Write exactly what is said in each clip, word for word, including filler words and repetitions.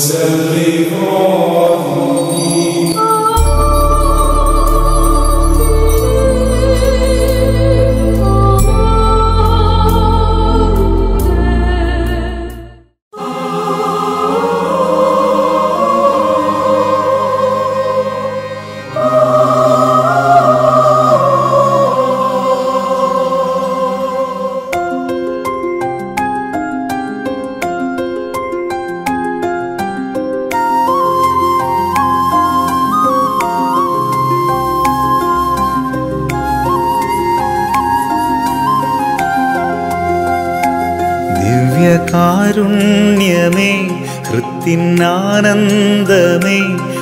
കാരുണ്യമേ ഹൃത്തിനാനന്ദമേ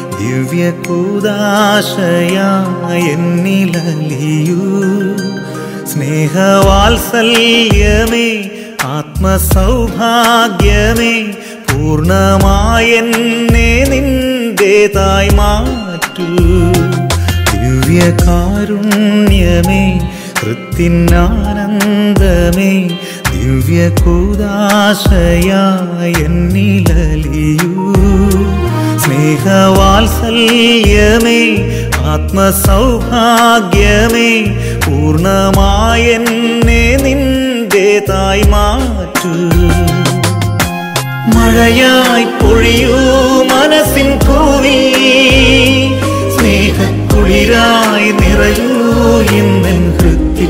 ദിവ്യകൂദാശയായെന്നിലലിയൂ സ്നേഹവാത്സല്യമേ ആത്മസൗഭാഗ്യമേ പൂർണ്ണമായെന്നെ നിന്റേതായി മാറ്റൂ ദിവ്യകാരുണ്യമേ ഹൃത്തിനാനന്ദമേ ദിവ്യകൂദാശയായെന്നിലലിയൂ സ്നേഹവാത്സല്യമേ ആത്മസൗഭാഗ്യമേ പൂർണ്ണമായെന്നെ നിന്റേതായി മാറ്റൂ മഴയായി പൊഴിയൂ മനസ്സിൻ പൂവിൽ സ്നേഹക്കുളിരായി നിറയൂ ഇന്നെൻ ഹൃത്തിൽ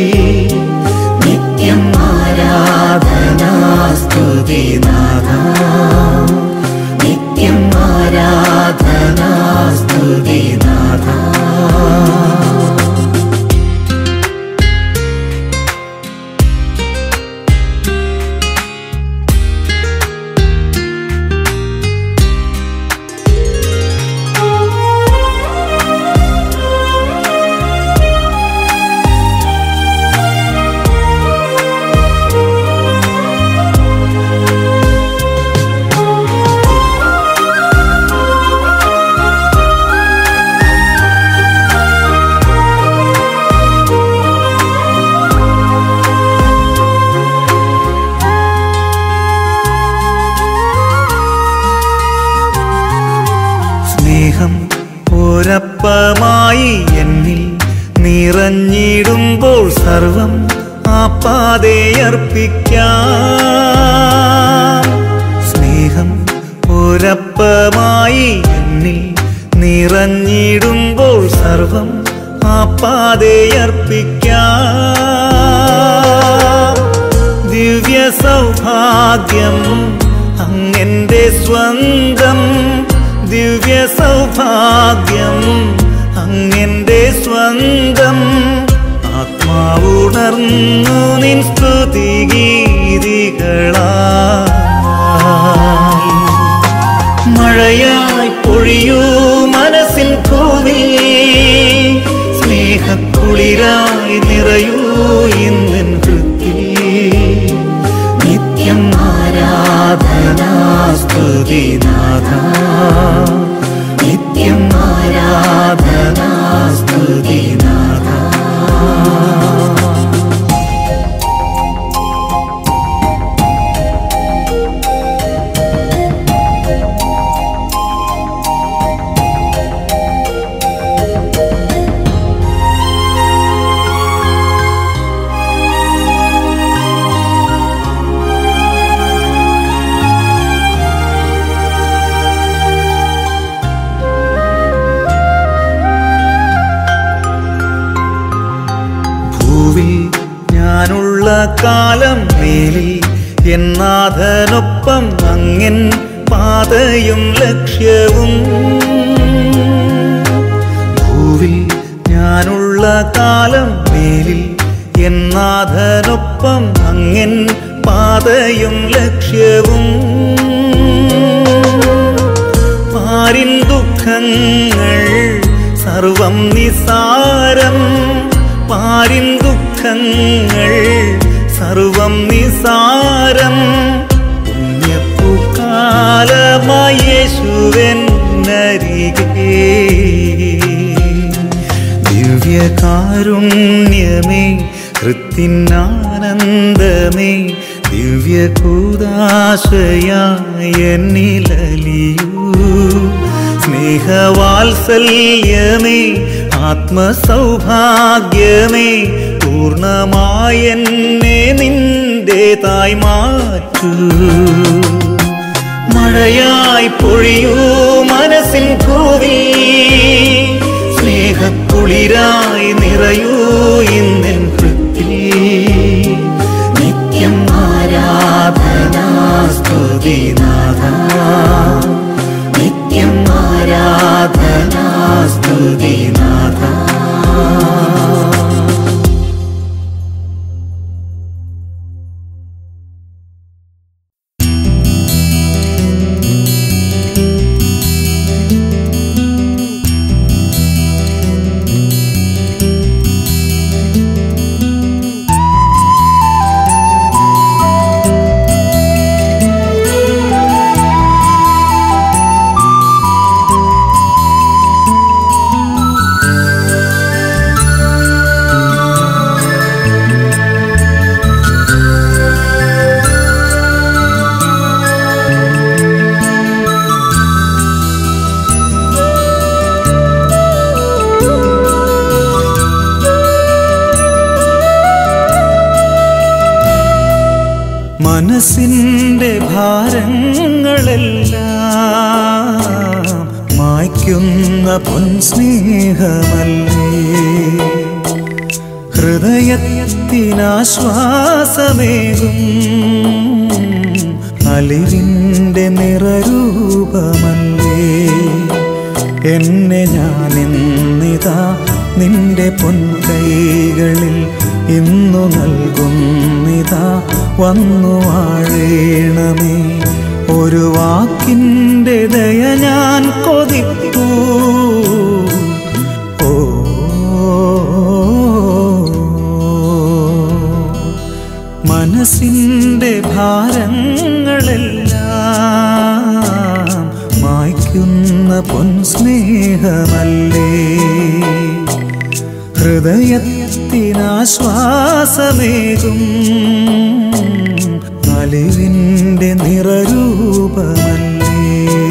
നിത്യം ആരാധനാ സ്തുതി നാഥാ നിത്യം ആരാധനാ സ്തുതി നാഥാ ഒരപ്പമായി എന്നിൽ നിറഞ്ഞിടുമ്പോൾ സർവം ആപ്പാതെ അർപ്പിക്കാം സ്നേഹം ഒരപ്പമായി എന്നിൽ നിറഞ്ഞിടുമ്പോൾ സർവം ആപ്പാതെ അർപ്പിക്കാം ദിവ്യ സൗഭാഗ്യം അങ്ങെന്റെ സ്വന്തം ദിവ്യ സൗഭാഗ്യം അങ്ങെന്റെ സ്വന്തം ആത്മാവുണർന്നു നിൻ സ്തുതിഗീതികളായി മഴയായി പൊഴിയൂ മനസ്സിൻ പൂവിൽ സ്നേഹക്കുളിരായി നിറയൂ ഇന്നെൻ ഹൃത്തിൽ നിത്യം ആരാധനാ സ്തുതി നാഥാ നിത്യം ആരാധനാ സ്തുതി നാഥാ ഞാനുള്ള കാലം മേലിൽ എന്നാഥനൊപ്പം അങ്ങൻ പാതയും ലക്ഷ്യവും ഭൂവിൽ ഞാനുള്ള കാലം മേലിൽ എന്നാഥനൊപ്പം അങ്ങൻ പാതയും ലക്ഷ്യവും പാരിൻ ദുഃഖങ്ങൾ സർവം നിസാരം പാരിൻ ദുഃഖങ്ങൾ സർവം നിസാരം പുണ്യപ്പൂക്കാലമായി യേശുവെന്നരികെ ദിവ്യകാരുണ്യമേ ഹൃത്തിനാനന്ദമേ ദിവ്യകൂദാശയായെന്നിലലിയൂ ദിവ്യകൂദാശയായ എന്നിലലിയൂ സ്നേഹവാത്സല്യമേ ആത്മസൗഭാഗ്യമേ പൂർണ്ണമായെന്നെ നിന്റേതായി മാറ്റൂ മഴയായി പൊഴിയൂ മനസ്സിൻ പൂവിൽ സ്നേഹക്കുളിരായി നിറയൂ ഇന്നെൻ ഹൃത്തിൽ നിത്യം ആരാധനാ സ്തുതിനാഥ നിത്യം ആരാധനാ സ്തുതിനാഥ മനസ്സിൻ്റെ ഭാരങ്ങളെല്ലാം മായ്ക്കുന്ന പൊൻസ്നേഹമല്ലേ ഹൃദയത്തിനാശ്വാസമേകും അലിവിൻ്റെ നിറരൂപമല്ലേ എന്നെ ഞാനിന്നിതാ നിന്റെ പൊൻകൈകളിൽ ഇന്നു നൽകുന്നിതാ വന്നു വാഴേണമേ ഒരു വാക്കിൻ്റെ ദയ ഞാൻ കൊതിപ്പൂ ഓ മനസ്സിൻ്റെ ഭാരങ്ങളെല്ലാം മായ്ക്കുന്ന പൊൻസ്നേഹമല്ലേ ഹൃദയത്തിനാശ്വാസമേകും അലിവിൻ്റെ നിറരൂപമല്ലേ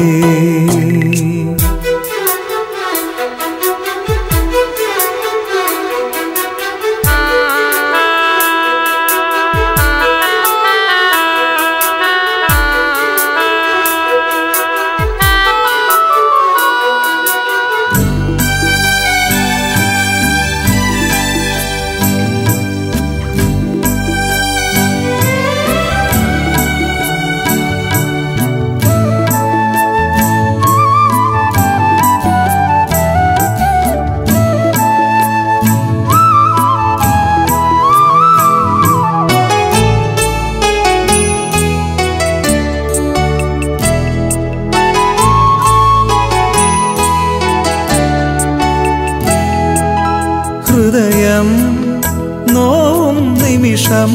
ഹൃദയം നോവും നിമിഷം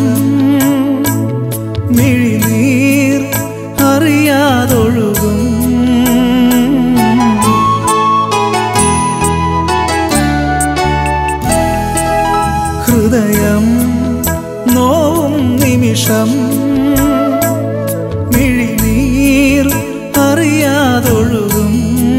മിഴിനീർ അറിയാതൊഴുകും ഹൃദയം നോവും നിമിഷം മിഴിനീർ അറിയാതൊഴുകും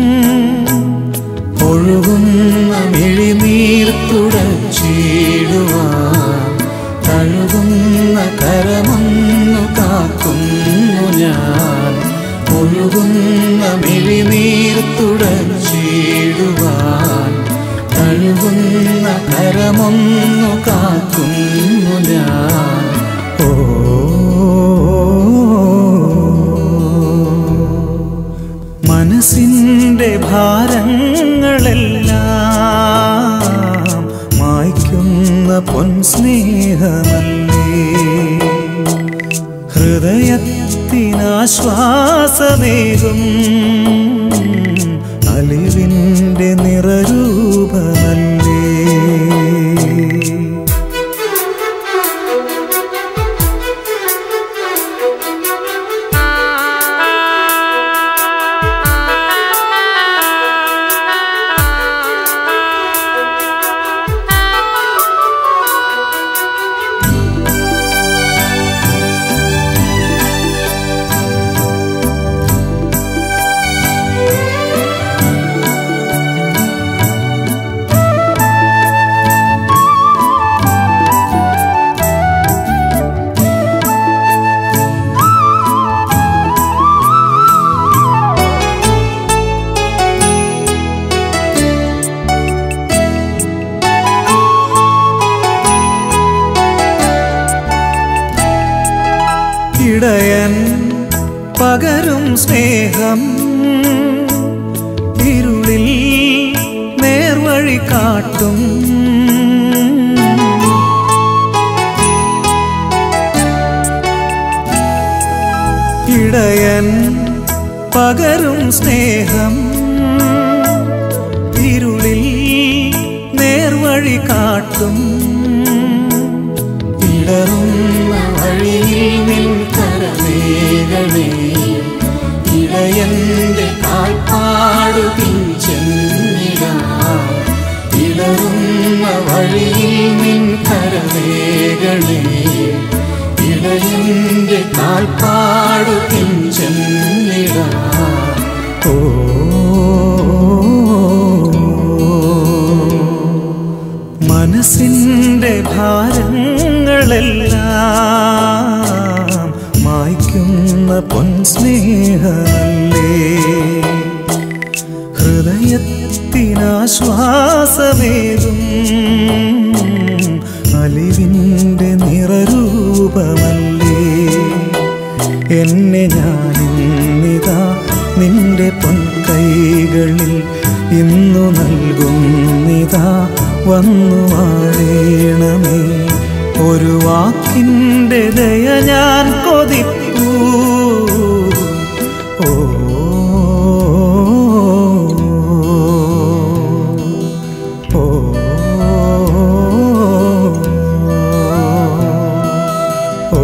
ഒഴുകുന്ന മിഴിനീർ തുടച്ചിടുവാൻ തഴുകുന്ന കരമൊന്നു കാക്കുന്നു ഞാൻ ഒഴുകുന്ന മിഴിനീർ തുടച്ചിടുവാൻ തഴുകുന്ന കരമൊന്നു കാക്കുന്നു ഞാൻ ഓ മനസ്സിൻ്റെ ഭാരങ്ങളെല്ലാം മായ്ക്കുന്ന പൊൻസ്നേഹമല്ലേ ഹൃദയത്തിനാശ്വാസമേകും അലിവിൻ്റെ നിറരൂപമല്ലേ പകരും സ്നേഹം ഇരുളിൽ നേർവഴി കാട്ടും ഇടയൻ പകരും സ്നേഹം ഇരുളിൽ നേർവഴി കാട്ടും ഇടറുന്ന വഴിയിൽ നിൻ കരമേകണേ ഇടയന്റെ കാൽപ്പാടു പിഞ്ചെന്നിടാം ഇടറുന്ന വഴിയിൽ നിൻ കരമേകണേ ഇടയന്റെ കാൽപ്പാടു പിഞ്ചെന്നിടാം ഓ മനസ്സിൻ്റെ ഭാരങ്ങളെല്ലാം മായ്ക്കുന്ന പൊൻസ്നേഹമല്ലേ ഹൃദയത്തിനാശ്വാസമേകും അലിവിൻ്റെ നിറരൂപമല്ലേ എന്നെ ഞാനിന്നിതാ നിന്റെ പൊൻകൈകളിൽ ഇന്നു നൽകുന്നിതാ വന്നു വാഴേണമേ ഒരു വാക്കിൻ്റെ ദയ ഞാൻ കൊതിപ്പൂ ഓ ഓ ഓ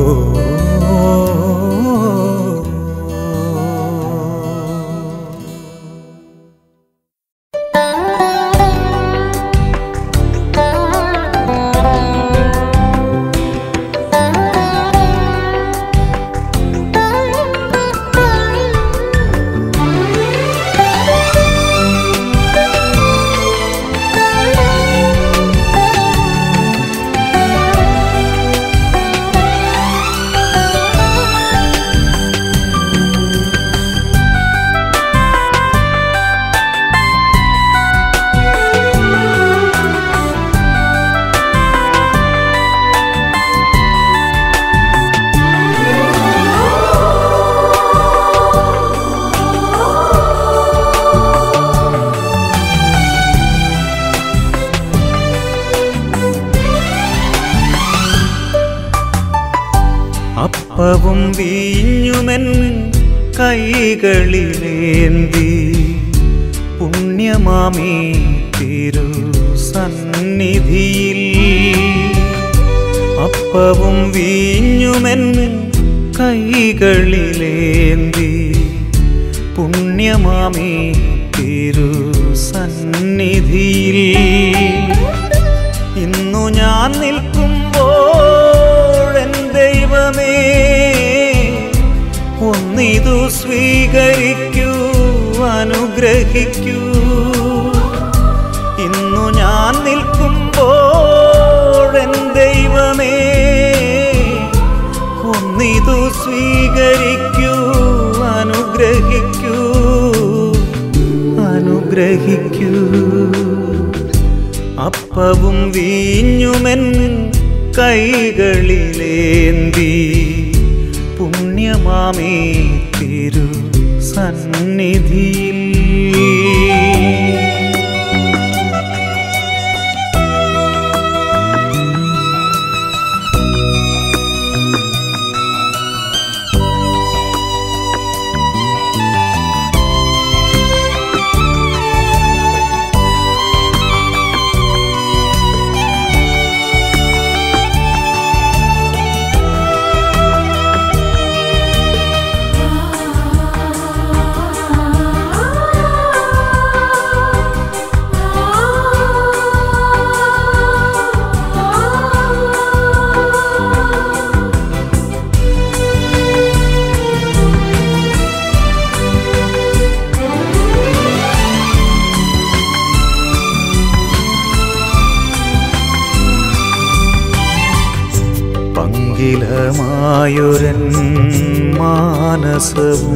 അപ്പവും വീഞ്ഞുമെൻ കൈകളിലേന്തി പുണ്യമാമീ തിരു സന്നിധിയിൽ അപ്പവും വീഞ്ഞുമെൻ കൈകളിലേന്തി പുണ്യമാമീ തിരു സന്നിധിയിൽ ഇന്നു ഞാൻ നിൽക്കുമ്പോൾ എൻ ദൈവമേ ഒന്നിതു സ്വീകരിക്കൂ അനുഗ്രഹിക്കൂ ഇന്നു ഞാൻ നിൽക്കുമ്പോൾ എൻ ദൈവമേ ഒന്നിതു സ്വീകരിക്കൂ അനുഗ്രഹിക്കൂ അനുഗ്രഹിക്കൂ അപ്പവും വീഞ്ഞുമെൻ കൈകളിലേന്തി പുണ്യമാമീ തിരു സന്നിധിയിൽ പങ്കിലമായൊരൻ മാനസവും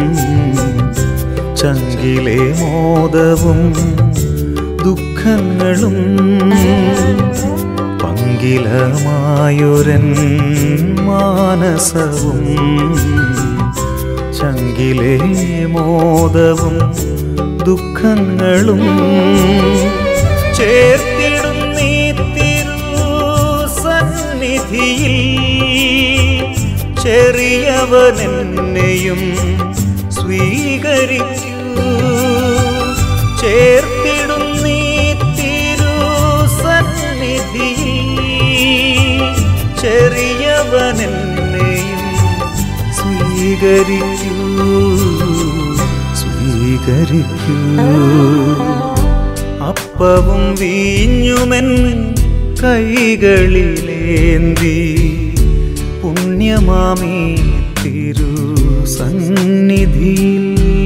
ചങ്കിലെ മോദവും ദുഃഖങ്ങളും പങ്കിലമായൊരൻ മാനസവും ചങ്കിലെ മോദവും ദുഃഖങ്ങളും ചേർത്തിടും നീ തിരുസന്നിധിയിൽ. ചെറിയവനെന്നെയും സ്വീകരിക്കൂ. ചേർത്തിടും നീ തിരുസന്നിധിയിൽ. ചെറിയവനെന്നെയും സ്വീകരിക്കൂ സ്വീകരിക്കൂ. അപ്പവും വീഞ്ഞുമെൻ കൈകളിലേന്തി പുണ്യമാമീ തിരുസന്നിധിയിൽ.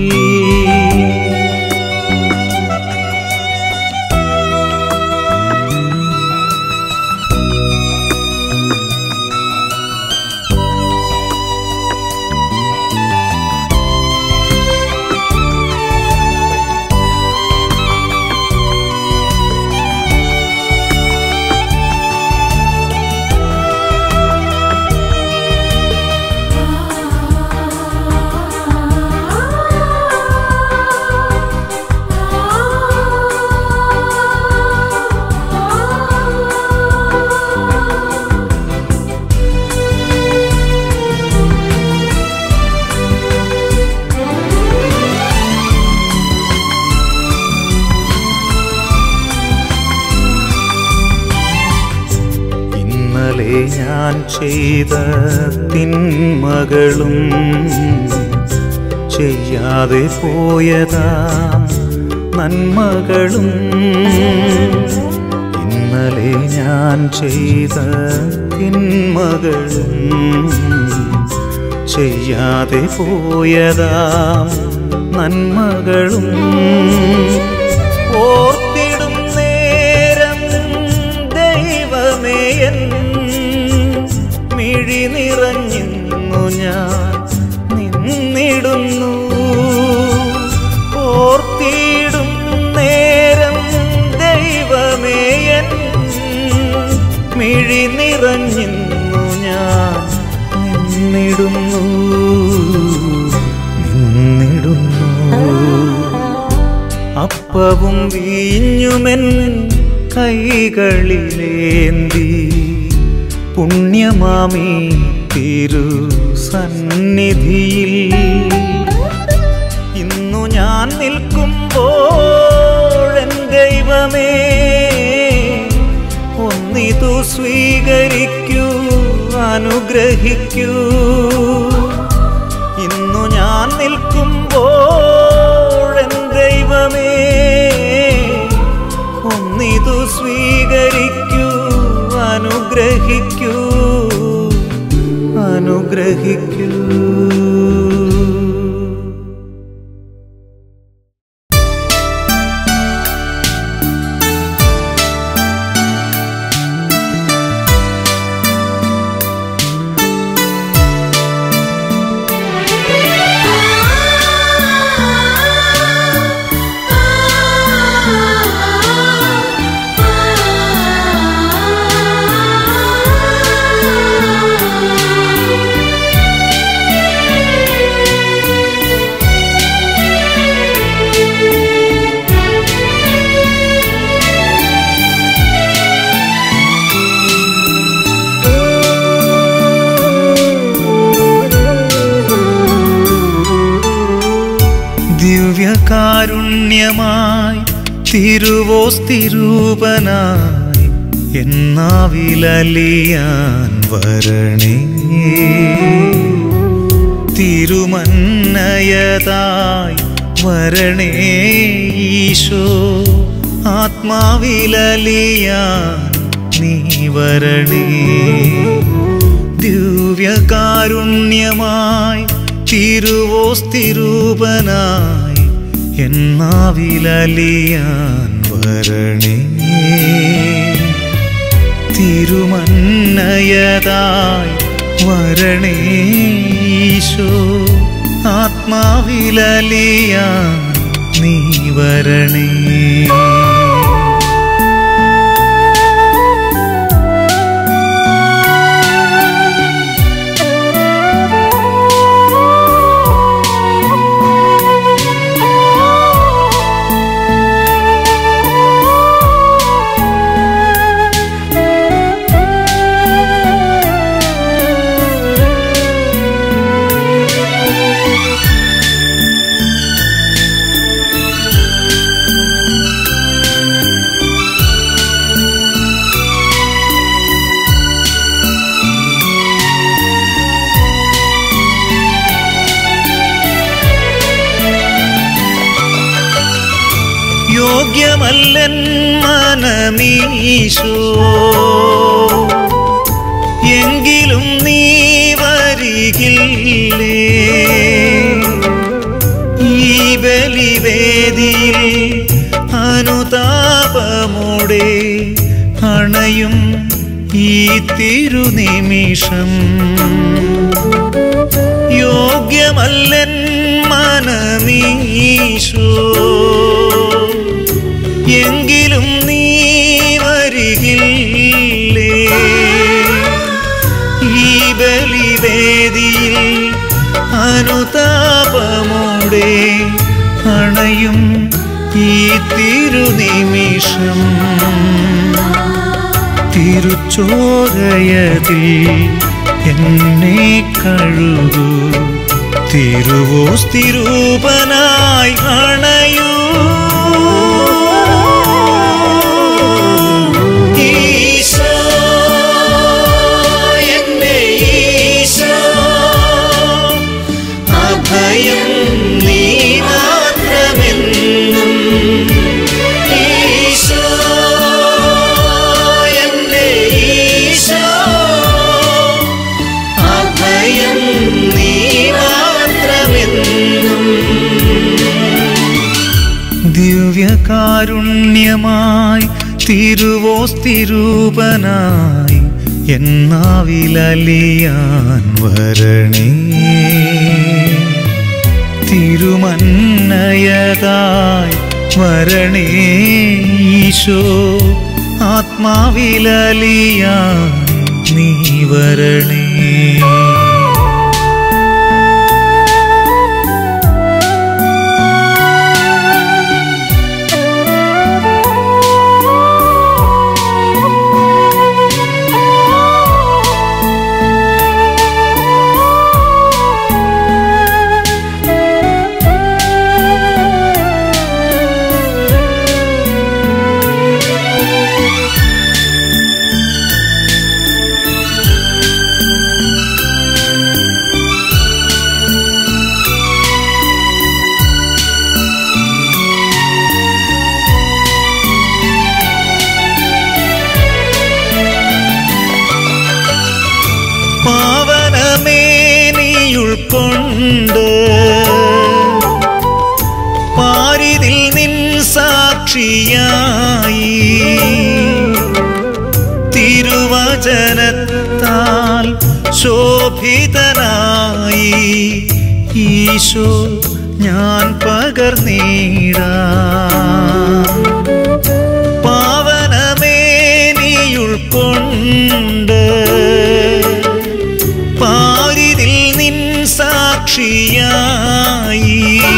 ഞാൻ ചെയ്ത തിന്മകളും ചെയ്യാതെ പോയതാം നന്മകളും. ഇന്നലെ ഞാൻ ചെയ്ത തിന്മകളും ചെയ്യാതെ പോയതാം നന്മകളും ഓർത്തിടും നേരം ദൈവമേ എൻ മിഴി നിറഞ്ഞിന്നു ഞാൻ നിന്നിടുന്നു. ഓർത്തിടും നേരം ദൈവമേ എൻ മിഴി നിറഞ്ഞിന്നു ഞാൻ നിന്നിടുന്നു നിന്നിടുന്നു. അപ്പവും വീഞ്ഞുമെൻ കൈകളിലേന്തി പുണ്യമാമീ തിരുസന്നിധിയിൽ. ഇന്നു ഞാൻ നിൽക്കുമ്പോഴെൻ ദൈവമേ ഒന്നിതു സ്വീകരിക്കൂ അനുഗ്രഹിക്കൂ. ഇന്നു ഞാൻ നിൽക്കുമ്പോഴെൻ ദൈവമേ ഒന്നിതു സ്വീകരിക്കൂ അനുഗ്രഹിക്കൂ അനുഗ്രഹിക്കൂ. ദിവ്യകാരുണ്യമായി തിരുവോസ്തിരൂപനായി എന്നാവിലലിയാൻ വരണേ. തിരുമന്നയതായി വരണേ ഈശോ ആത്മാവിലലിയാൻ നീ വരണേ. ദിവ്യകാരുണ്യമായി തിരുവോസ്തിരൂപനായി എന്നാവിലലിയാൻ വരണേ. തിരുമന്നയതായി വരണേ ഈശോ ആത്മാവിലലിയാൻ നീ വരണേ. യോഗ്യമല്ലൻ മനമീശോ എങ്കിലും നീ വരികില്ലേ ഈ ബലിവേദിയിൽ അനുതാപമോടെ അണയും ഈ തിരുനിമിഷം യോഗ്യമല്ലൻ മനമീശോ എങ്കിലും നീ വരികില്ലേ ഈ ബലിവേദിയിൽ അനുതാപമോടെ അണയും ഈ തിരുനിമിഷം തിരുച്ചോരയതിൽ എന്നെ കഴുകൂ തിരുവോസ്തിരൂപനായി അണയൂ ഈശോ എന്റെ ഈശോ അഭയം നീ മാത്രമെന്നും ഈശോ എന്റെ ഈശോ അഭയം നീ മാത്രമെന്നും ദിവ്യകാരുണ്യമായി തിരുവോസ്തിരൂപനായി എന്നാവിലലിയാൻ വരണേ തിരുമന്നയതായി വരണേ ഈശോ ആത്മാവിലലിയാൻ നീ വരണേ കൊണ്ട് പാരിതിൽ നിൻ സാക്ഷിയായി തിരുവചനത്താൽ ശോഭിതനായി ഈശോ ഞാൻ പകർന്നിടാം പാവനമേനിയുൾക്കൊണ്ട് പാരിതിൽ നിൻ സാക്ഷിയായി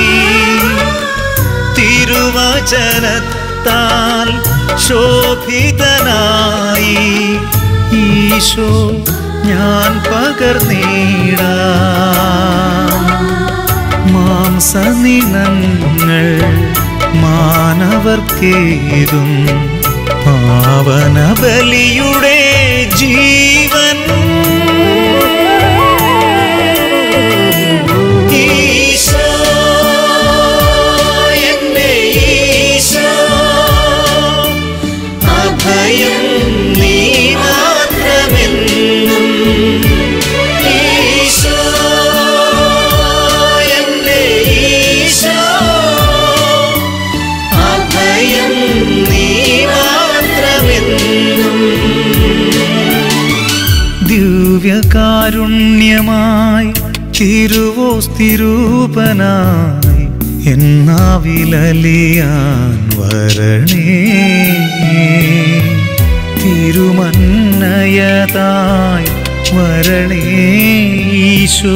തിരുവചനത്താൽ ശോഭിതനായി ഈശോ ഞാൻ പകർന്നിടാം മാംസനിണങ്ങൾ മാനവർക്കേതും പാവന ബലിയുടെ ജീവൻ ഈശോ എന്റെ ഈശോ അഭയം നീ മാത്രമെന്നും ഈശോ എന്റെ ഈശോ അഭയം നീ മാത്രമെന്നും ദിവ്യകാരുണ്യമായി തിരുവോസ്തിരൂപനായി എന്നാവിലലിയാൻ വരണേ തിരുമന്നയതായി വരണേ ഈശോ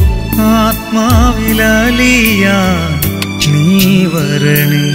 ആത്മാവിലലിയാൻ നീ വരണേ.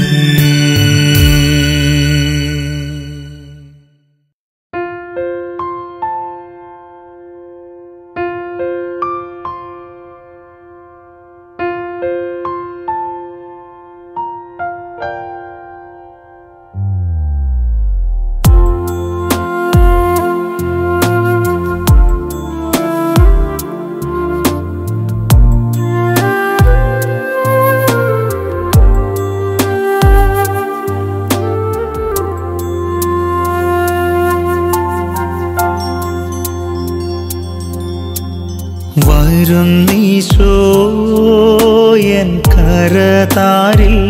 കരതാരിൽ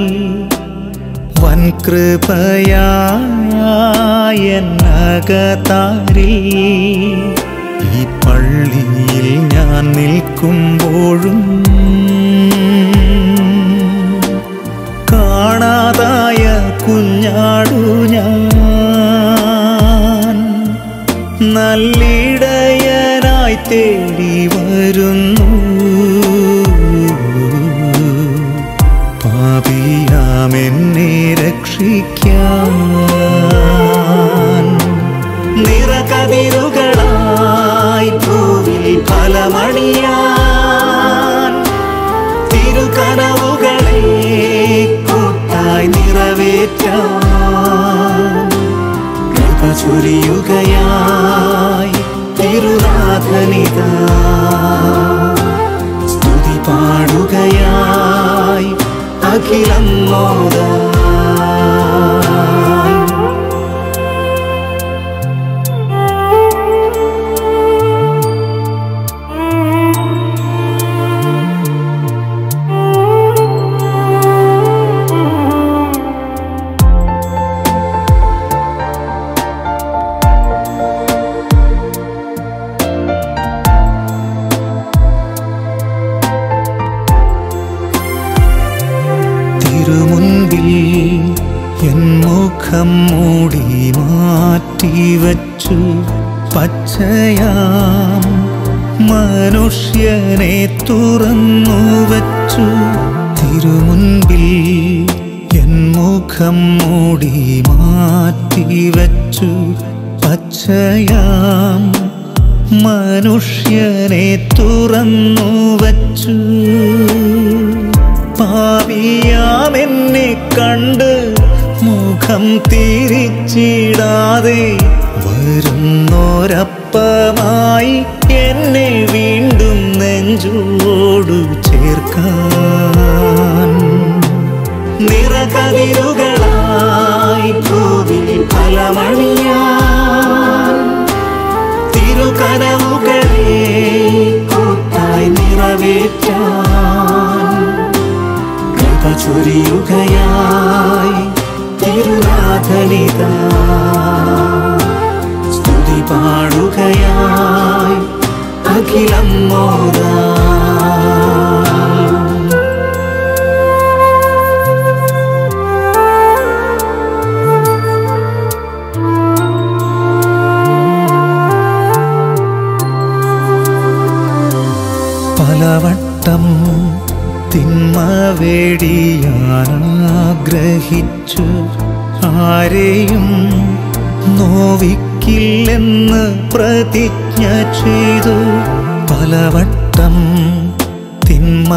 വൻകൃപയായനകതാരിൽ ഈ പള്ളിയിൽ ഞാൻ നിൽക്കുമ്പോഴും കാണാതായ കുഞ്ഞാടു ഞാൻ നല്ലിടയനായി തേടി വരുന്നു. പാപിയാമെന്നെ രക്ഷിക്കാൻ നിറകതിരുകളായി ഭൂവിൽ ഫലമണിയാൻ തിരുകനവുകളെ കൂട്ടായി നിറവേറ്റാൻ കൃപ ചൊരിയുകയായി തിരുനാഥനിതാ. സ്തുതി പാടുകയായി അഖിലം മോദാ. എൻ മുഖം മൂടി മാറ്റിവച്ചു പച്ചയാം മനുഷ്യനെ തുറന്നു വച്ചു. തിരുമുൻപിൽ എൻ മുഖം മൂടി മാറ്റിവച്ചു പച്ചയാം മനുഷ്യനെ തുറന്നു വച്ചു. പാപിയാമെന്നെ കണ്ട് മുഖം തിരിച്ചിടാതെ വരുന്നോരപ്പമായി എന്നെ വീണ്ടും നെഞ്ചോടു ചേർക്കാൻ നിറകതിരുകളായി ഭൂവിൽ ഫലമണിയാൻ തിരുകനവുകളെ കൂട്ടായി നിറവേറ്റാൻ കൃപ ചൊരിയുകയായി തിരുനാഥനിതാ. സ്തുതി പാടുകയായി അഖിലം മോദാ. പലവട്ടം തിന്മ വേടിയാനാഗ്രഹിച്ചു ആരെയും നോവിക്കില്ലെന്ന് പ്രതിജ്ഞ ചെയ്തു. പലവട്ടം തിന്മ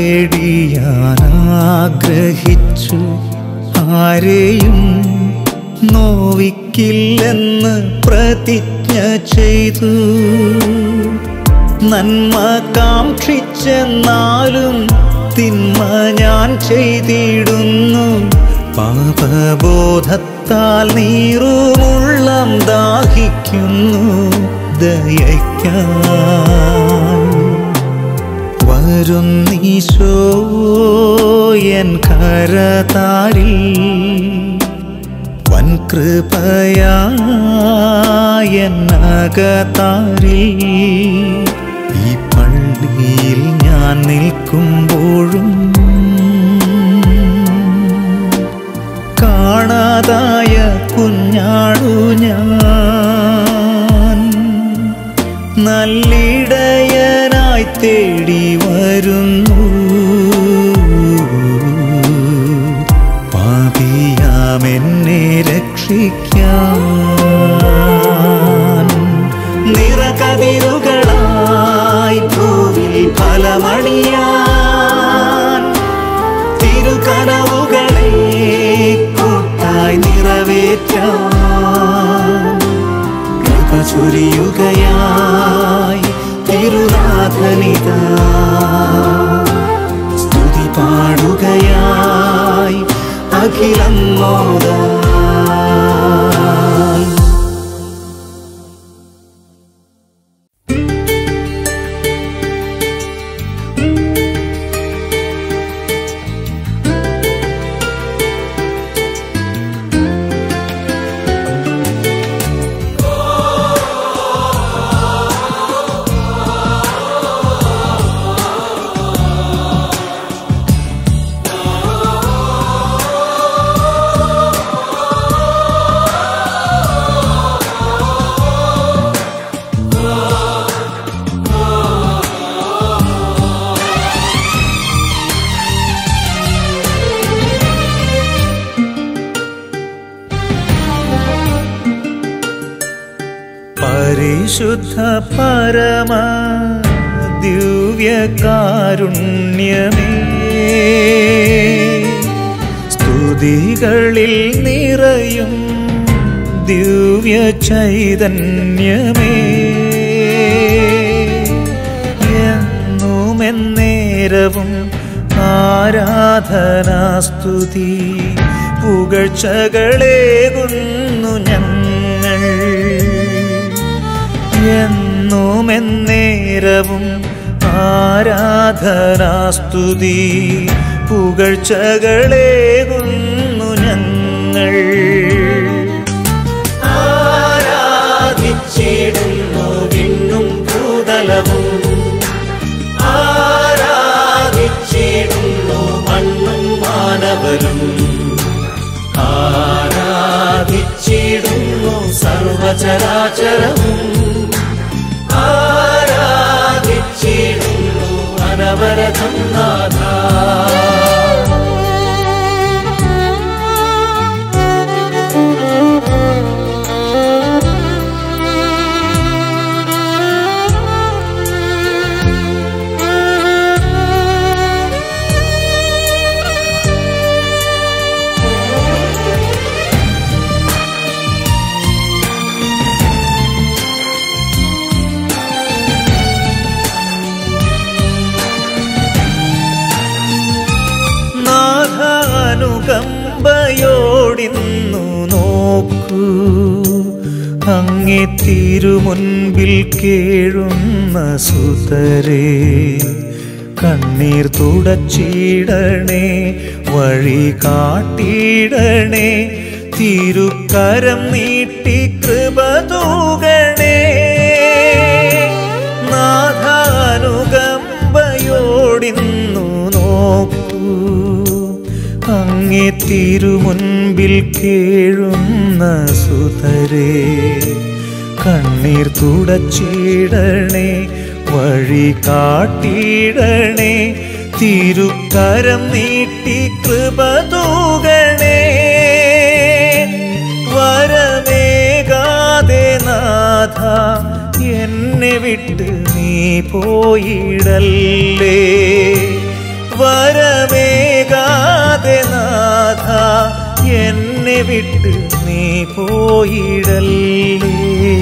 വേടിയാനാഗ്രഹിച്ചു ആരെയും നോവിക്കില്ലെന്ന് പ്രതിജ്ഞ ചെയ്തു. നന്മ കാക്ഷിച്ചെന്നാലും തിന്മ ഞാൻ ചെയ്തിടുന്നു. പാപബോധത്താൽ നീറുമുള്ളം ദാഹിക്കുന്നു ദയയ്ക്കാൻ. വരുന്നീശോ എൻ കരതാരിൽ വൻകൃപയായനകതാരിൽ ഈ പള്ളിയിൽ ഞാൻ നിൽക്കുമ്പോഴും കാണാതായ കുഞ്ഞാടു ഞാൻ നല്ലിടയനായി തേടി വരുന്നു. പാപിയാമെന്നെ രക്ഷിക്കാൻ നിറകതിരുകളായി ഭൂവിൽ ഫലമണിയാൻ തിരുകനവുകളെ കൂട്ടായി നിറവേറ്റാൻ കൃപ ചൊരിയുകയായി തിരുനാഥനിതാ. സ്തുതി പാടുകയായി അഖിലം മോദാ. പരിശുദ്ധ പരമ ദിവ്യകാരുണ്യമേ, സ്തുതികളിൽ നിറയും ദിവ്യ ചൈതന്യമേ, എന്നുമെന്നേരവും ആരാധനാസ്തുതി പുകഴ്ചകളേകുന്നു ഞങ്ങൾ. എന്നുമെന്നേരവും ആരാധനാസ്തുതി പുകഴ്ചകളേകുന്നു ഞങ്ങൾ. ആരാധിച്ചിടുന്നു വിണ്ണും ഭൂതലവും, ആരാധിച്ചിടുന്നു മണ്ണും മാനവരും, ആരാധിച്ചിടുന്നു സർവചരാചരവും, ആരാധിച്ചിടുന്നു അനവരതം നാഥാ. അനുകമ്പയോടിന്നു നോക്കൂ, അങ്ങേ തിരുമുൻപിൽ കേഴുന്ന സുതരേ. കണ്ണീർ തുടച്ചിടണേ, വഴി കാട്ടിടണേ, തിരുക്കരം നീട്ടി കൃപ തൂകണേ. നാഥാനുകമ്പയോടിന്നു നോക്കൂ, അങ്ങേ തിരുമുൻപിൽ കേഴുന്ന സുതരേ. കണ്ണീർ തുടച്ചിടണേ, വഴി കാട്ടിടണേ, തിരുക്കരം നീട്ടി കൃപ തൂകണേ. വരമേകാതെ നാഥ എന്നെ വിട്ട് നീ പോയിടല്ലേ. വരമേകാതെ നാഥ എന്നെ വിട്ട് നീ പോയിടല്ലേ.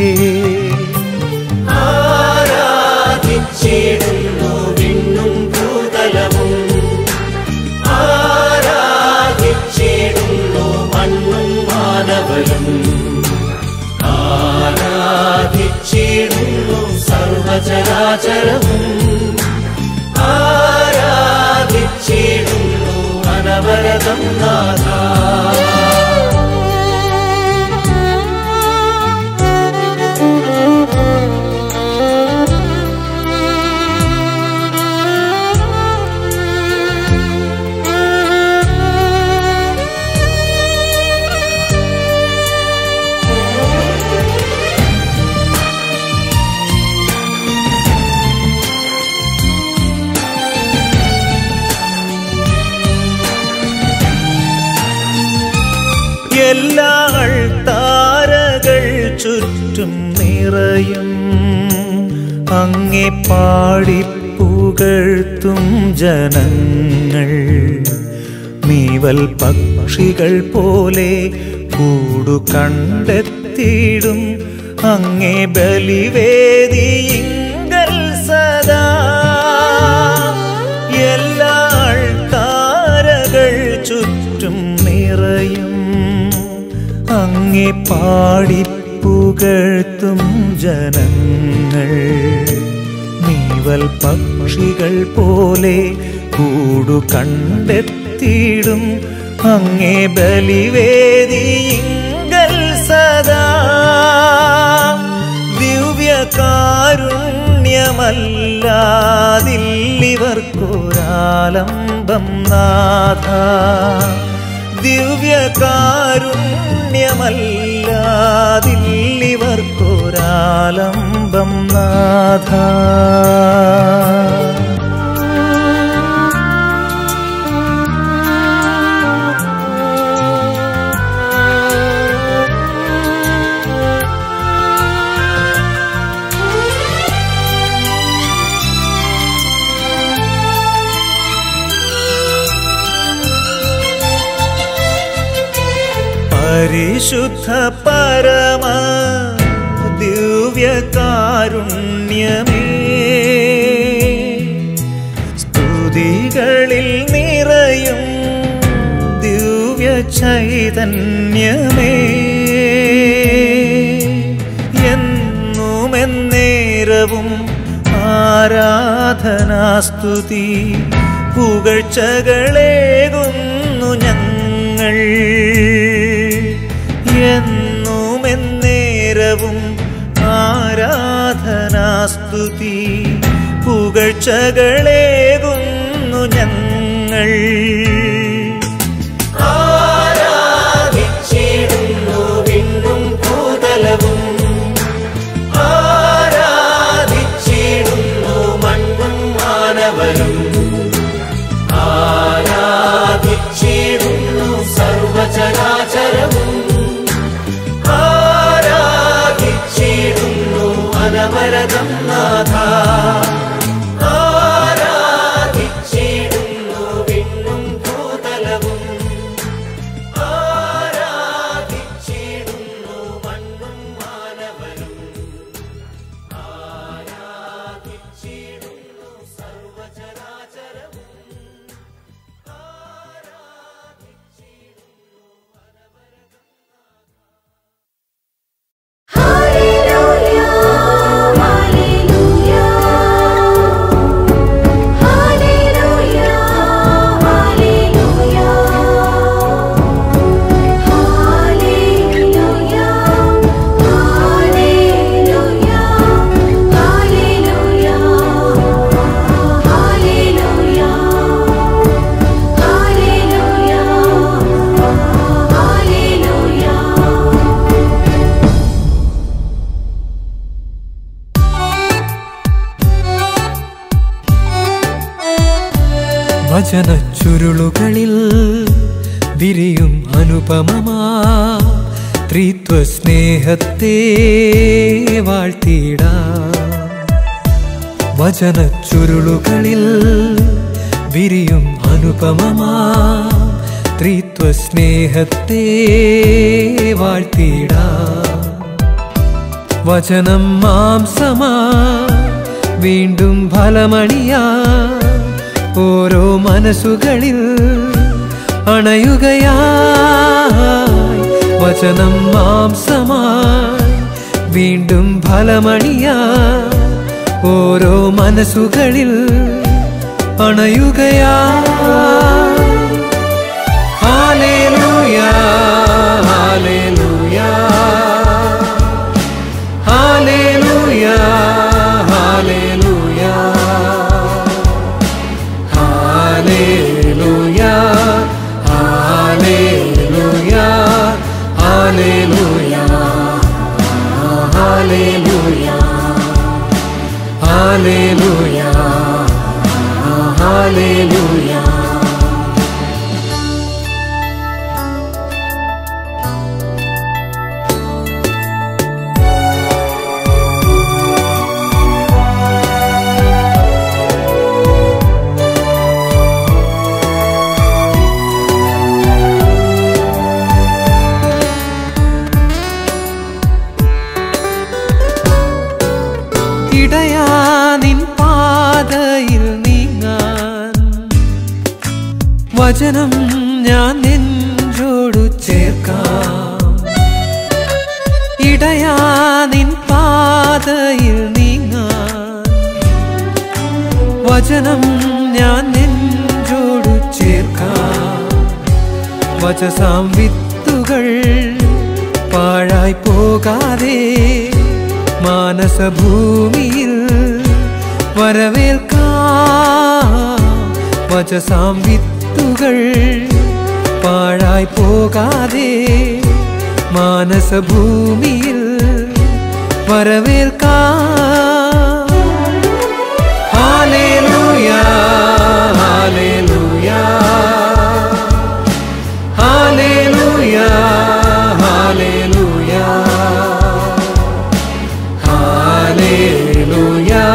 ആരാധിച്ചിടുന്നു വിണ്ണും ഭൂതലവും, ആരാധിച്ചിടുന്നു മണ്ണും മാനവരും, ആരാധിച്ചിടുന്നു സർവചരാചരവും, ആരാധിച്ചിടുന്നു അനവരതം നാഥാ. എല്ലാ താരകൾ ചുറ്റും നിറയും, അങ്ങേ പാടിപ്പുകഴ്ത്തും ജനങ്ങൾ. നീവൽ പക്ഷികൾ പോലെ കൂടു കണ്ടെത്തിയിടും, അങ്ങേ ബലിവേദിയിങ്കൽ സദാ. എല്ലാ താരകൾ ചുറ്റും നിറയും, അങ്ങേ പാടിപ്പുകഴ്ത്തും ജനങ്ങൾ. നീവൽ പക്ഷികൾ പോലെ കൂടു കണ്ടെത്തിയിടും, അങ്ങേ ബലിവേദിയിങ്കൽ സദാ. ദിവ്യകാരുണ്യമല്ലാതില്ലിവർക്കൊരാലംബം നാഥ. ദിവ്യകാരുണ്യമല്ലാതില്ലിവർക്കൊരാലംബം നാഥ. പരിശുദ്ധ പരമ ദിവ്യകാരുണ്യമേ, സ്തുതികളിൽ നിറയും ദിവ്യ ചൈതന്യമേ, എന്നുമെന്നേരവും ആരാധനാസ്തുതി പുകഴ്ചകളേകുന്നു ഞങ്ങൾ. എന്നുമെന്നേരവും ആരാധനാസ്തുതി പുകഴ്ചകളേകുന്നു ഞങ്ങൾ. ആരാധിച്ചിടുന്നു വിണ്ണും ഭൂതലവും, ആരാധിച്ചിടുന്നു മണ്ണും മാനവരും, ആരാധിച്ചിടുന്നു സർവചരാചരവും, ആരാധിച്ചിടുന്നു അനവരതം നാഥ. ആരാധിച്ചിടുന്നു വിണ്ണും ഭൂതലവും, ആരാധിച്ചിടുന്നു മണ്ണും മാനവരും, ആരാധിച്ചിടുന്നു സർവചരാചരവും. വചനച്ചുരുളുകളിൽ വിരിയും അനുപമമാ ത്രിത്വ സ്നേഹത്തെ വാഴ്ത്തിടാം. വചനച്ചുരുളുകളിൽ വിരിയും അനുപമമാ ത്രിത്വ സ്നേഹത്തെ വാഴ്ത്തിടാം. വചനം മാംസമാ വീണ്ടും ഫലമണിയാ ഓരോ മനസ്സുകളിൽ അണയുകയായി. വചനം മാംസമായി വീണ്ടും ഫലമണിയായി ഓരോ മനസ്സുകളിൽ അണയുകയായി. Hallelujah hallelujah hallelujah hallelujah Hallelujah, Hallelujah, Hallelujah, Hallelujah, Hallelujah, Hallelujah. നിൻ പാതയിൽ നീങ്ങാൻ വചനം ഞാൻ നെഞ്ചോടു ചേർക്കാം. ഇടയാ നിൻ പാതയിൽ നീങ്ങാൻ വചനം ഞാൻ നെഞ്ചോടു ചേർക്കാം. വചസാം വിത്തുകൾ പാഴായി പോകാതെ മാനസഭൂമിയിൽ വരവേൽക്കാം. വചസാം വിത്തുകൾ പാഴായി പോകാതെ മാനസഭൂമിയിൽ വരവേൽക്കാം. Hallelujah hallelujah hallelujah hallelujah Hallelujah,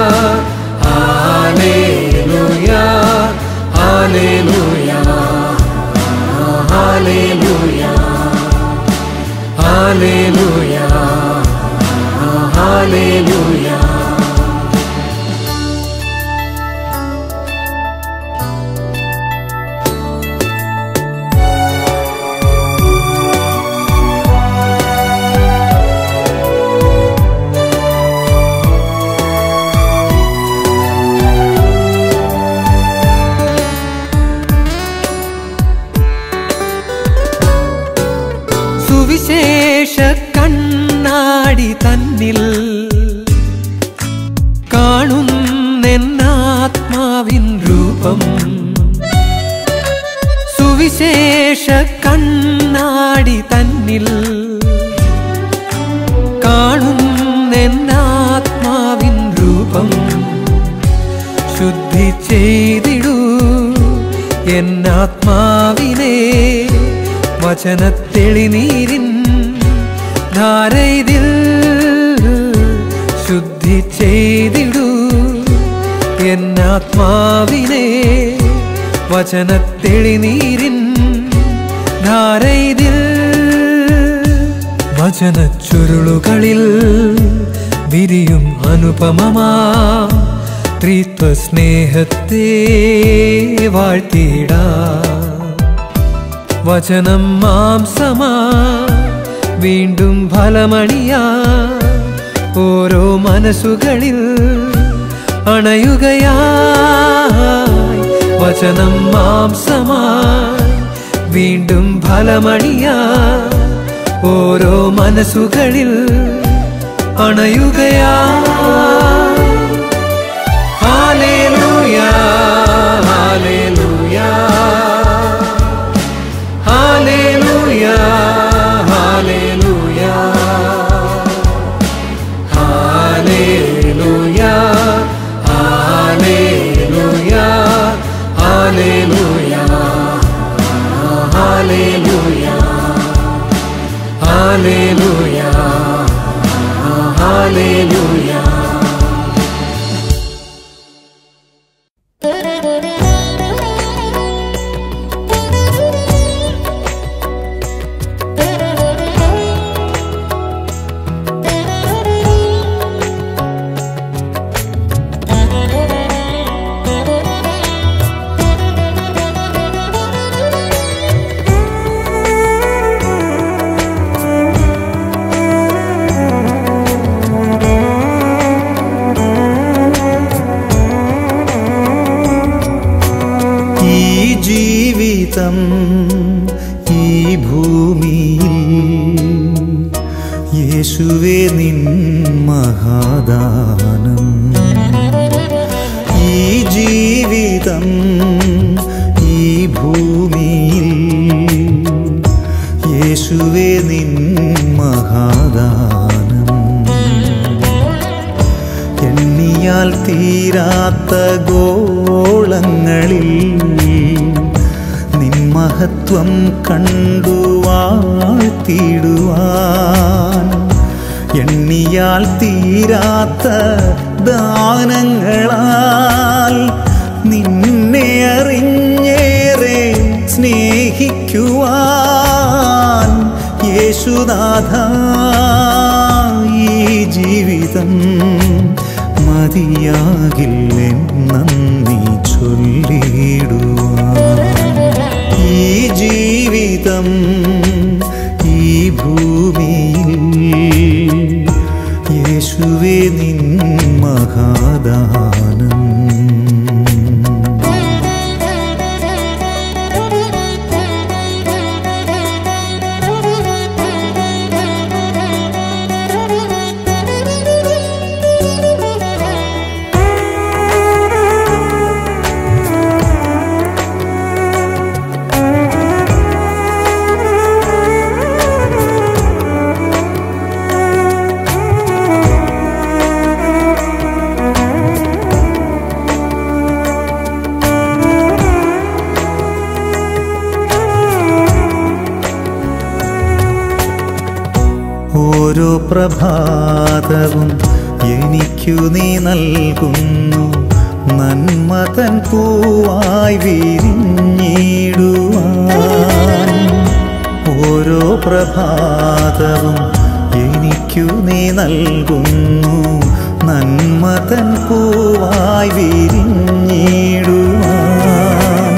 Hallelujah, Hallelujah, Hallelujah, സുവിശേഷ കണ്ണാടി തന്നിൽ കാണുന്നെന്നാത്മാവിൻ രൂപം. സുവിശേഷ കണ്ണാടി തന്നിൽ കാണുന്നെന്നാത്മാവിൻ രൂപം. ശുദ്ധി ചെയ്തിടൂ എന്നാത്മാവിനെ വചനത്തെളിനീരിൻ ധാരയിതിൽ. ശുദ്ധി ചെയ്തിടൂ എന്നാത്മാവിനെ വചനത്തെളിനീരിൻ ധാരയിതിൽ. വചനച്ചുരുളുകളിൽ വിരിയും അനുപമമാ ത്രിത്വ സ്നേഹത്തെ വാഴ്ത്തിയിടാം. വചനം മാംസമാ വീണ്ടും ഫലമണിയാ ഓരോ മനസ്സുകളിൽ അണയുകയായി. വചനം മാംസമാ വീണ്ടും ഫലമണിയാ ഓരോ മനസ്സുകളിൽ അണയുകയായി. ഹല്ലേലൂയാ ഹല്ലേലൂയാ ഹല്ലേലൂയാ ഹല്ലേലൂയാ ഹല്ലേലൂയാ ഹല്ലേലൂയാ ഹല്ലേലൂയാ ഹല്ലേലൂയാ ഹല്ലേലൂയാ ഹല്ലേലൂയാ. ഈ ഭൂമിയിൽ യേശുവേ നിൻ മഹാദാനം. ഈ ജീവിതം ഈ ഭൂമിയിൽ യേശുവേ നിൻ മഹാദാനം. എണ്ണിയാൽ തീരാത്ത ഗോളങ്ങളിൽ മഹത്വം കണ്ടു വാഴ്ത്തിടുവാൻ. എണ്ണിയാൽ തീരാത്ത ദാനങ്ങളാൽ നിന്നെ അറിഞ്ഞേറെ സ്നേഹിക്കുവാൻ. യേശുനാഥ ഈ ജീവിതം മതിയാകില്ലെന്നീ ചൊല്ലിടുവാൻ. ഈ ജീവിതം ഈ ഭൂമിയിൽ യേശുവേ നിൻ മഹാദാനം. ഓരോ പ്രഭാതവും എനിക്കു നീ നൽകുന്നു നന്മതൻ പൂവായി വിരിഞ്ഞിടുവാൻ. ഓരോ പ്രഭാതവും എനിക്കു നീ നൽകുന്നു നന്മതൻ പൂവായി വിരിഞ്ഞിടുവാൻ.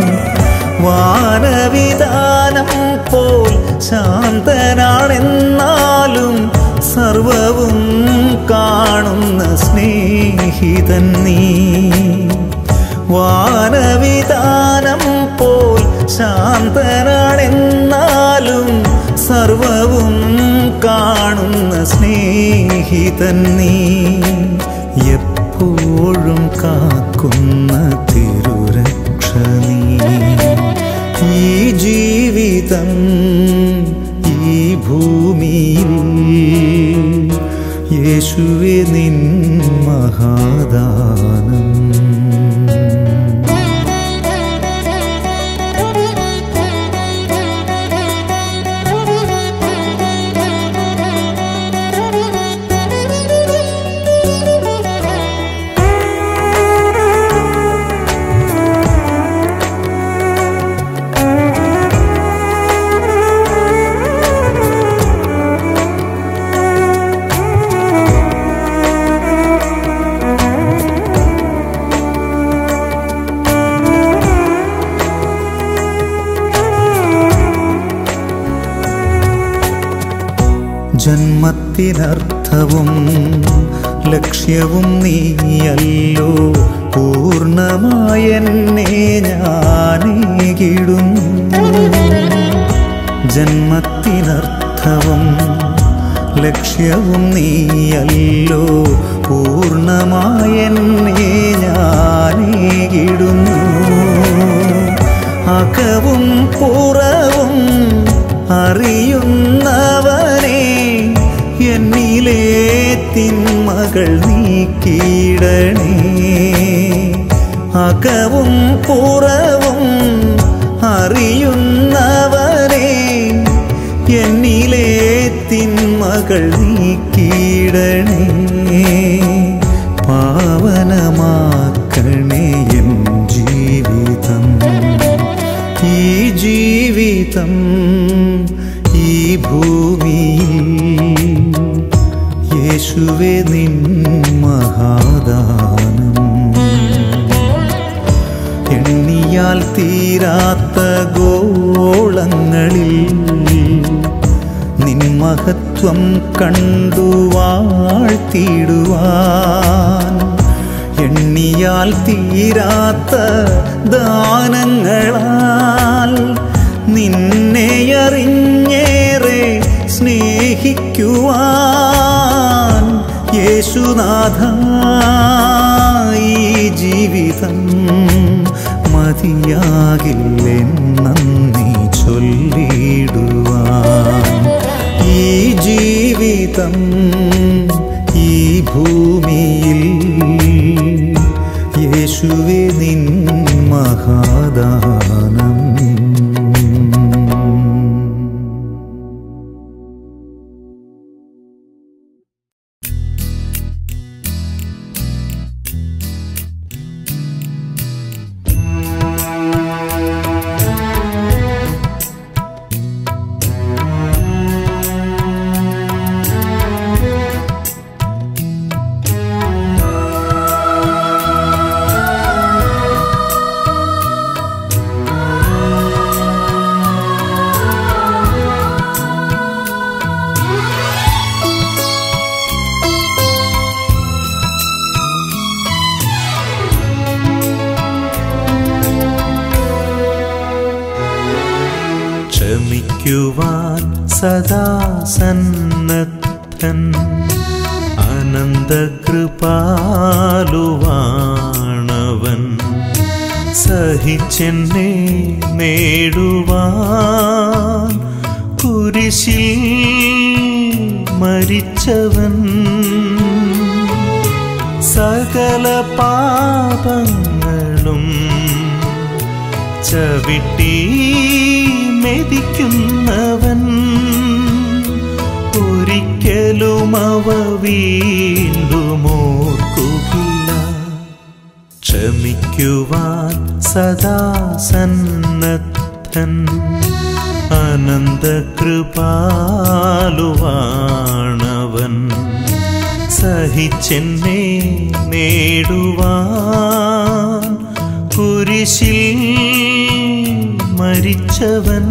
വാനവിധാനം പോൽ ശാന്തനാണെന്നാലും സർവവും കാണുന്ന സ്നേഹിതൻ നീ. വാനവിധാനം പോൽ ശാന്തനാണെന്നാലും സർവവും സ്നേഹിതൻ നീ എപ്പോഴും കാക്കുന്ന തിരുരക്ഷ നീ ഈ ജീവിതം ഈ ഭൂമിയിൽ യേശുവേ നിൻ മഹാദാനം ജന്മത്തിനർത്ഥവും ലക്ഷ്യവും നീയല്ലോ പൂർണ്ണമായെന്നെ ഞാനേകിടുന്നു ജന്മത്തിനർത്ഥവും ലക്ഷ്യവും നീയല്ലോ പൂർണ്ണമായെന്നെ ഞാനേകിടുന്നു അകവും പുറവും അറിയുന്നവനെ എന്നിലെ തിന്മകൾ നീക്കിയിടണേ അകവും പുറവും അറിയുന്നവനെ എന്നിലെ തിന്മകൾ നീക്കിയിടണേ പാവനമാക്കണേ എൻ ജീവിതം ഈ ജീവിതം ഈ ഭൂമിയിൽ യേശുവേ നിൻ മഹാദാനം എണ്ണിയാൽ തീരാത്ത ഗോളങ്ങളിൽ നിൻ മഹത്വം കണ്ടു വാഴ്ത്തിടുവാൻ എണ്ണിയാൽ തീരാത്ത ദാനങ്ങളാൽ നിന്നെ അറിഞ്ഞേറെ സ്നേഹിക്കുവാൻ യേശുനാഥ ഈ ജീവിതം മതിയാകില്ലെന്നീ ചൊല്ലിടുവാൻ ഈ ജീവിതം ഈ ഭൂമിയിൽ യേശുവേ നിൻ മഹാദാനം ക്ഷമിക്കുവാൻ സദാ സന്നദ്ധൻ അനന്തകൃപാലുവാണവൻ സഹിച്ചെന്നെ നേടുവാൻ കുരിശിൽ മരിച്ചവൻ സകല പാപങ്ങളും ചവിട്ടി മെതിക്കുന്നവൻ ഒരിക്കലും അവ വീണ്ടും ഓർക്കുകയില്ല ക്ഷമിക്കുവാൻ സദാ സന്നദ്ധൻ അനന്തകൃപാലുവാണവൻ സഹിച്ചെന്നെ നേടുവാൻ കുരിശിൽ മരിച്ചവൻ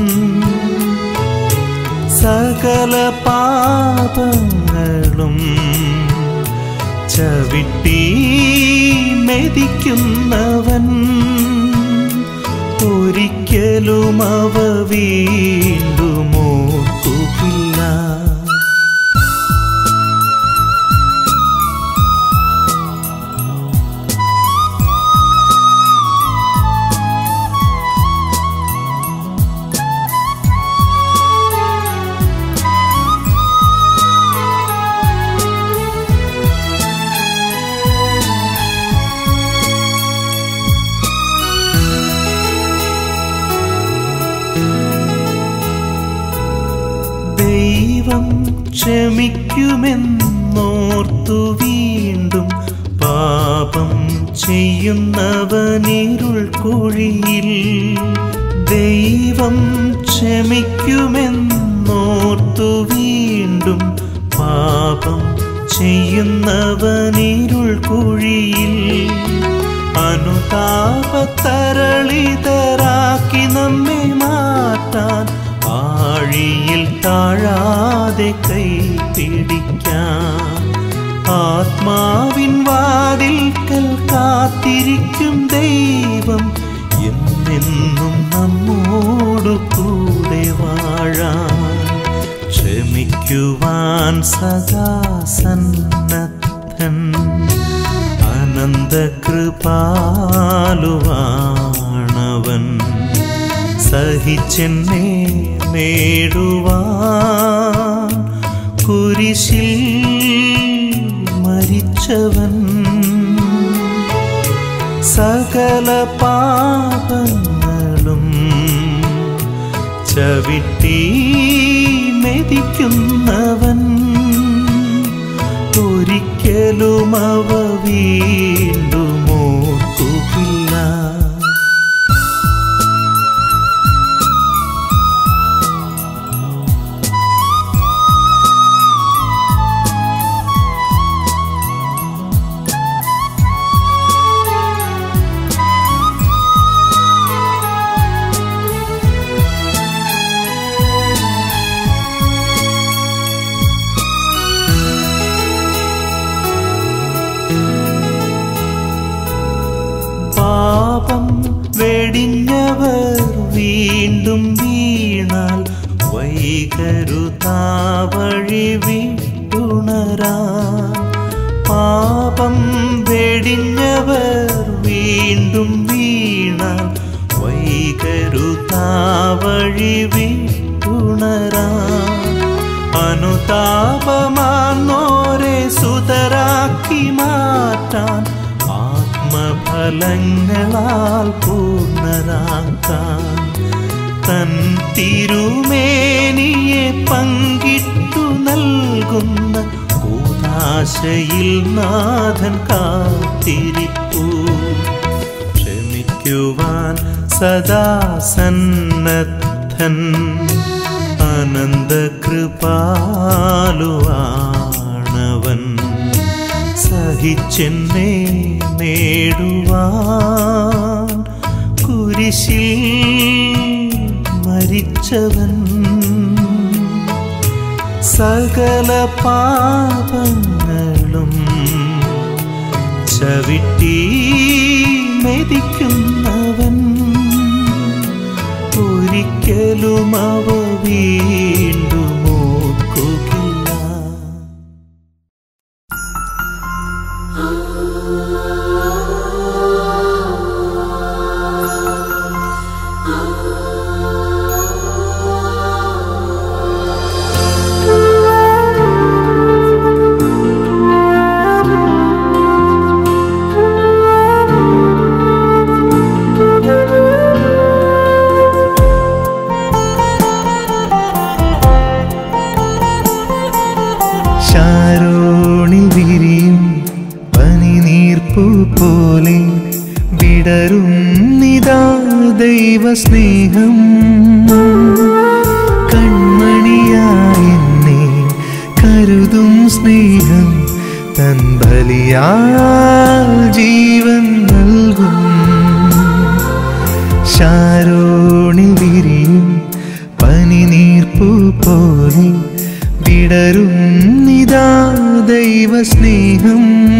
സകല പാപങ്ങളും ചവിട്ടി മെതിക്കുന്നവൻ ഒരിക്കലും അവ വീണ്ടും ഓർക്കുകയില്ല ദൈവം ക്ഷമിക്കുമെന്നോർത്തു വീണ്ടും പാപം ചെയ്യുന്നവനിരുൾ കുഴിയിൽ. ദൈവം ക്ഷമിക്കുമെന്നോർത്തു വീണ്ടും പാപം ചെയ്യുന്നവനിരുൾ കുഴിയിൽ. അനുതാപത്തരളിതരാക്കി നമ്മെ മാറ്റാൻ ആഴിയിൽ താഴാതെ കൈ പിടിക്കാം. ആത്മാവിൻ വാതിൽക്കൽ കാത്തിരിക്കും ദൈവം എന്നെന്നും നമ്മോടു കൂടെ വാഴാൻ. ക്ഷമിക്കുവാൻ സദാ സന്നദ്ധൻ അനന്തകൃപാലുവാണവൻ. സഹിച്ചെന്നെ നേടുവാൻ കുരിശിൽ മരിച്ചവൻ. സകല പാപങ്ങളും ചവിട്ടി മെതിക്കുന്നവൻ. ഒരിക്കലും അവ വീണ്ടും ഓർക്കുകയില്ല. പാപം വെടിഞ്ഞവർ വീണ്ടും വീണാൽ വൈകരുതാവഴി വിട്ടുണരാൻ. പാപം വെടിഞ്ഞവർ വീണ്ടും വീണാൽ വൈകരുതാവഴി വിട്ടുണരാൻ. അനുതാപമാർന്നോരെ സുതരാക്കി മാറ്റാൻ ആത്മഫലങ്ങളാൽ പൂർണ്ണരാക്കാൻ. തൻ തിരുമേനിയെ പങ്കിട്ടു നൽകുന്ന കൂദാശയിൽ നാഥൻ കാത്തിരിപ്പു. ക്ഷമിക്കുവാൻ സദാ സന്നദ്ധൻ അനന്തകൃപാലുവാണവൻ. സഹിച്ചെന്നെ നേടുവാൻ കുരിശിൽ മരിച്ചവൻ. സകല പാപങ്ങളും ചവിട്ടി മെതിക്കുന്നവൻ. ഒരിക്കലും അവ വീണ്ടും ഓർക്കുകയില്ല. ശാരോണിൽ വിരിയും പനിനീർപ്പു പോലെ വിടരും നിതാ ദൈവസ്നേഹം. കൺമണിയായി എന്നെ കരുതും സ്നേഹം തൻ ബലിയാൽ ജീവൻ നൽകും. ശാരോണിൽ വിരിയും പനിനീർപ്പു പോലെ വിടരും നിതാ ദൈവസ്നേഹം.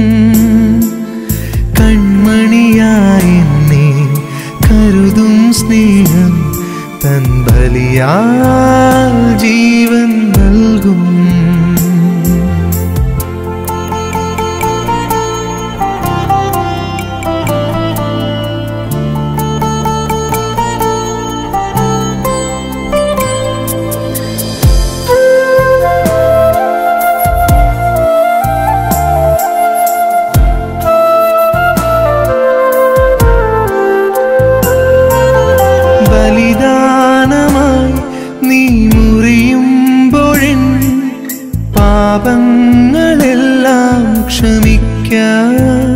കൺമണിയായി എന്നെ കരുതും സ്നേഹം തൻ ബലിയാൽ ജീവൻ നൽകും. ബലിദാനമായി നീ മുറിയുമ്പോഴെൻ പാപങ്ങളെല്ലാം ക്ഷമിക്കാൻ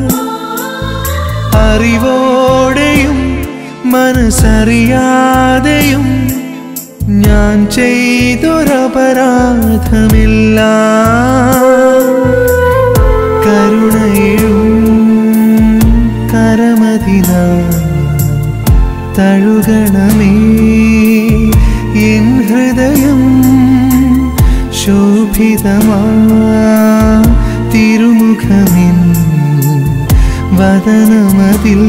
അറിവോടെയും മനസ്സറിയാതെയും ഞാൻ ചെയ്തൊരപരാധമെല്ലാം കരുണയും കരമതിനാൽ തഴുകണമേ എൻ ഹൃദയം ശോഭിതമാ തിരുമുഖമിൻ വദനമതിൽ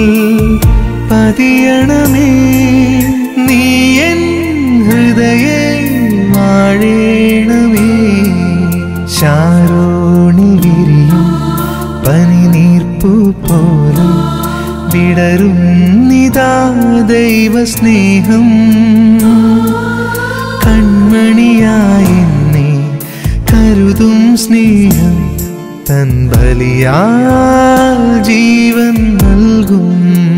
പതിയണമേ നീ എൻ ഹൃദയേ വാഴേണമേ ശാരോണി വിരിയും പനിനീർപ്പു പോലെ വിടരുന്നിതാ ദൈവസ്നേഹം കൺമണിയായി എന്നെ കരുതും സ്നേഹം തൻ ബലിയാൽ ജീവൻ നൽകും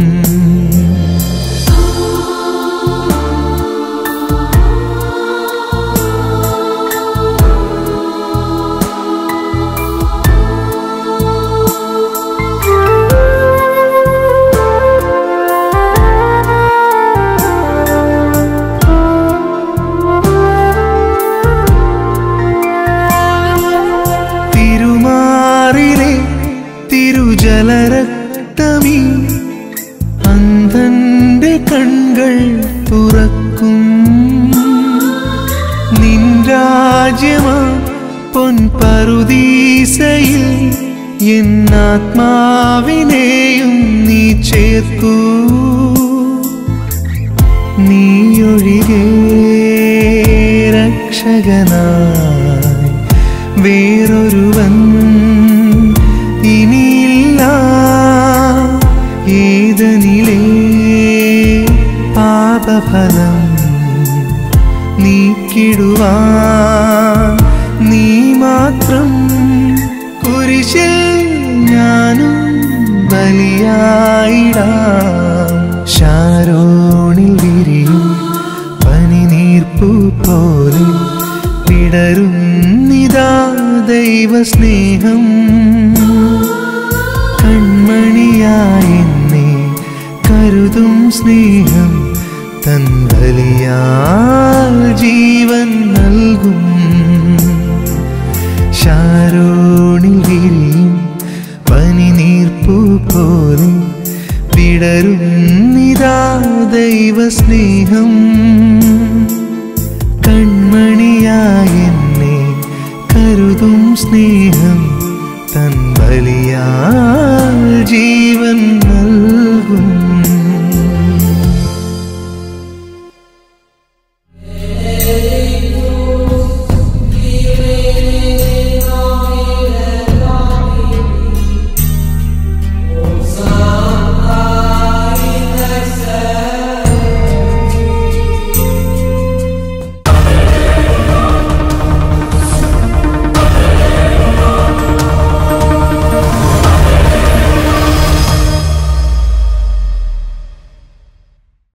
തിരുജലരക്തമീ അന്ധന്റെ കൺകൾ തുറക്കും നിൻ രാജ്യമാ പൊൻപറുദീസയിൽ എന്നാത്മാവിനെയും നീ ചേർക്കൂ നീയൊഴികെ രക്ഷകനായി വേറൊരുവൻ ഇനിയില്ല ഏതനിലേ പാപഫലം നീക്കിടുവാൻ നീ മാത്രം കുരിശിൽ ഞാനും ബലിയായിടാം ശാരോണിൽ വിരിയും പനിനീർപ്പു പോലെ വിടരുന്നിതാ ദൈവസ്നേഹം കൺമണിയായി എന്നെ കരുതും സ്നേഹം തൻ ബലിയാൽ ജീവൻ നൽകും ശാരോണിൽ വിരിയും പനിനീർപ്പു പോലെ വിടരുന്നിതാ ദൈവസ്നേഹം